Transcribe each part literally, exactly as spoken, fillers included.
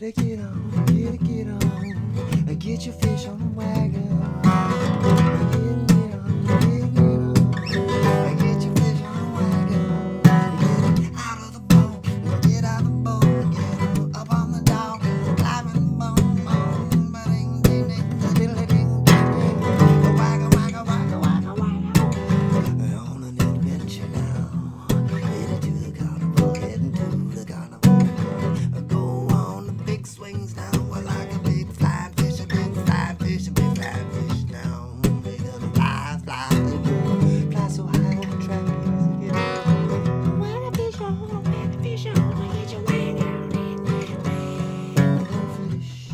better get on, get get on, get your fish on the wagon. Get, get on, get, get on, get your fish on the wagon. Get out of the boat, get out of the boat, get up on the dock, climb in the bone, bone, ba-ding, ding, ding, diddly, ding, ding, ding, wagga, wagga, wagga, wagga, wagga. On an adventure now, headed to the carnival, heading to the carnival. Go on the big swings now, we're like a big flying fish, a big flying fish, a big flying fish now. We're gonna fly, fly, fly so high on the trapeze. Wanna fish on, wanna fish on, get your wang out in that way. Fish,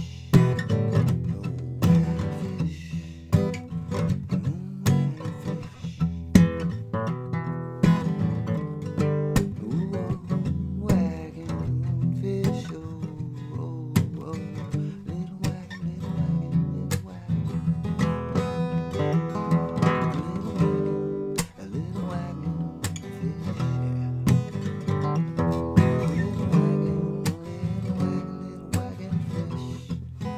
wagon fish, oh, oh, oh, little wagon, little wagon, little wagon, a little wagon fish, yeah. Little wagon, little wagon, little wagon fish.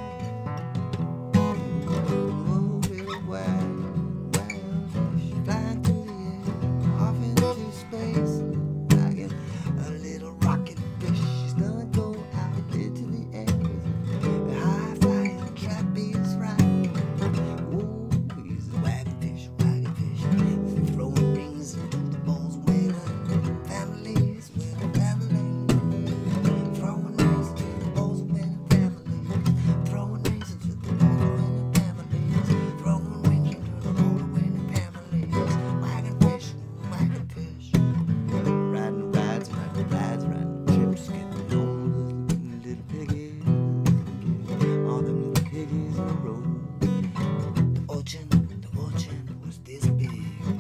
Oh, little wagon, wagon fish, flying through the air, off into space. Wagon, a little rocket fish. She's gonna go out into the air with a high flying trapeze ride. Oh, he's a wagon fish, wagon fish, throwing rings into the bowls, winning families, winning families, throwing rings into the bowls, winning families, throwing rings into the bowls, winning families, throwing rings into the bowls, winning families. Wagon fish, wagon fish, riding the rides, riding the rides, riding the trips, getting home, little, little piggies, getting all them little piggies in the road. The ocean, the ocean was this big.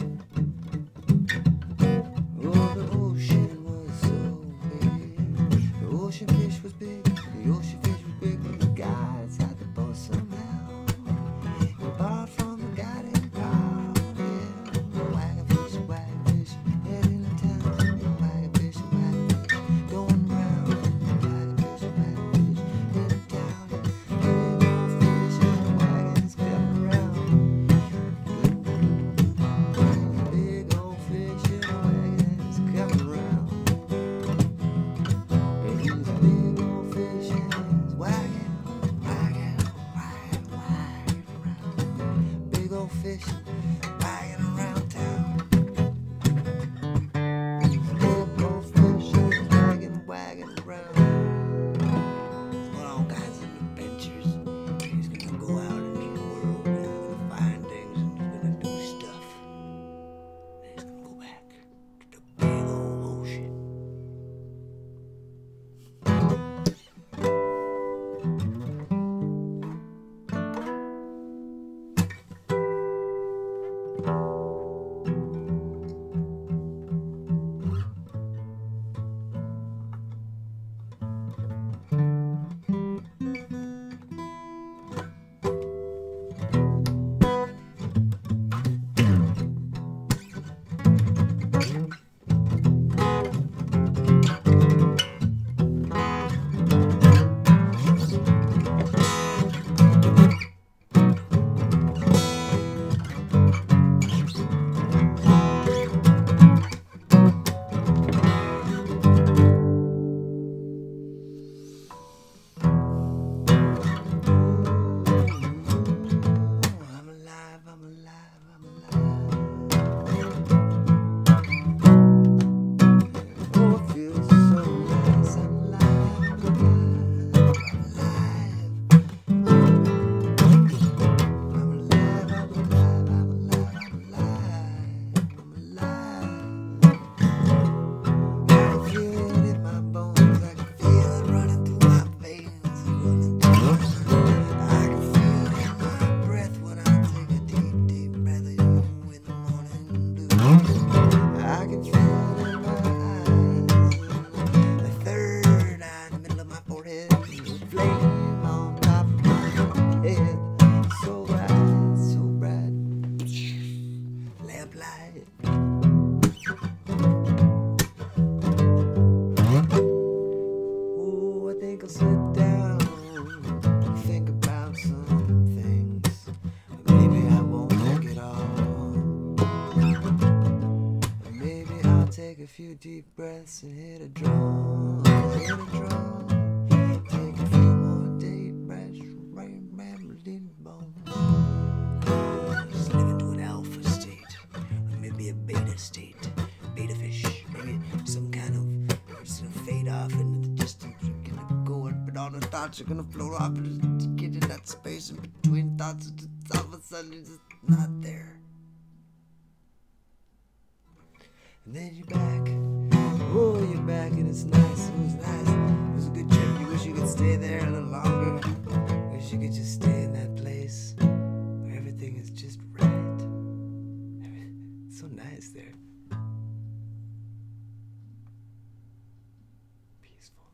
Oh, the ocean was so big. The ocean fish was big. The ocean fish was big, but the guys had the boat somehow. He borrowed from the guy named Carl. Yeah, wagon fish, wagon fish, heading to town. Wagon fish, wagon fish, going round. Wagon fish, wagon fish, heading down. Big old fish and wagons coming around. Big old fish and wagons coming around. He's a big old fish and his wagon, wagon, wagon, wagon around. Big old fish wagon around town. Big old fish and his wagon, wagon around. He's got all kinds of adventures. He's gonna go out into the world and he's gonna find things and he's gonna do stuff. And he's gonna go back to the big old ocean. I'm alive, I'm alive, I'm alive. Oh, it feels so nice. I'm alive, I'm alive, I'm alive. I'm alive, I'm alive, I'm alive, I'm alive, I'm alive. I can feel it in my bones, I can feel it running through my veins, running through my I can feel it in my breath when I take a deep, deep breath of you in the morning blue. I can feel it in my eyes, the third eye in the middle of my forehead, the flame on top of my head, so bright, so bright, lamplight. Oh, I think I'll sit down. few deep breaths and hit a drum, hit a drum. Take a few more deep breaths, rain, rambling bone. Just live into an alpha state, or maybe a beta state, beta fish, maybe some kind of, it's gonna fade off into the distance, you're gonna go, but all the thoughts are gonna float off and just get in that space in between thoughts, and just all of a sudden you're just not there. And then you're back. Oh, you're back and it's nice. It was nice. It was a good trip. You wish you could stay there a little longer. Wish you could just stay in that place where everything is just right. It's so nice there. Peaceful.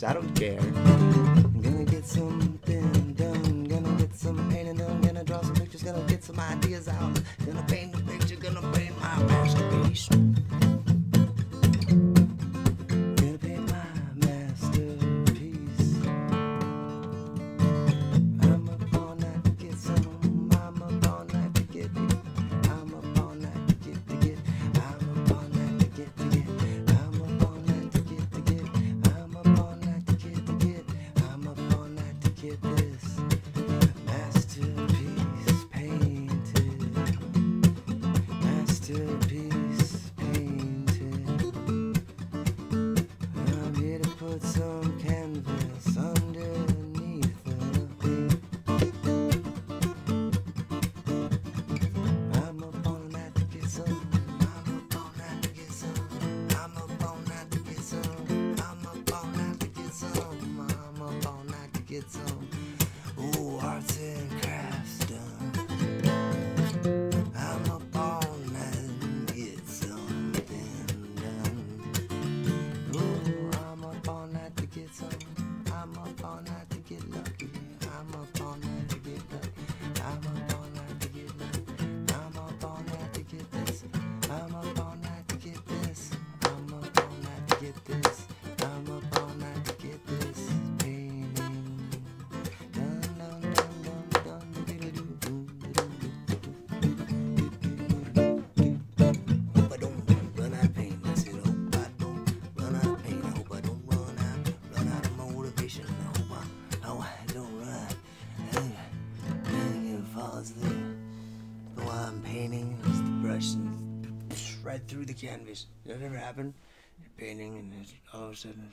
I don't care. I'm gonna get something done, gonna get some painting done, gonna draw some pictures, gonna get some ideas out, gonna paint a picture, gonna paint my masterpiece. Gonna paint my masterpiece. I'm up all night to get some, I'm up all night to get it. I'm up all night to get to get, I'm up all night to get to get, I'm up all night to get to get, I'm up all night to get to get, I'm up all night to get this masterpiece painted, masterpiece painted. I'm here to put some canvas underneath the paint. I'm up all night to get some, I'm up all night to get some, I'm up all night to get some, I'm up all night to get some, I'm up all night to get some, ooh, arts and crafts done. I'm up all night to get something done. Ooh, I'm up all night to get some, I'm up all night to get lucky, I'm up all night to get lucky, I'm up all night to get lucky, I'm up all night to get this, I'm up all night to get this, I'm up all night to get this, I'm up all night to get this painting. Dun dun dun dun dun diddle-doo, doo, diddle-doo. Hope I don't run out of paint. I said, hope I don't run out of paint. I hope I don't run out, run out of motivation. I hope I, hope I don't run. Anything falls through. But while I'm painting, it's the brush and right through the canvas. That ever happened? You're painting and it's all of a sudden,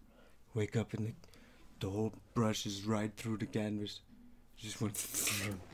wake up and the, the whole brush is right through the canvas. Just went.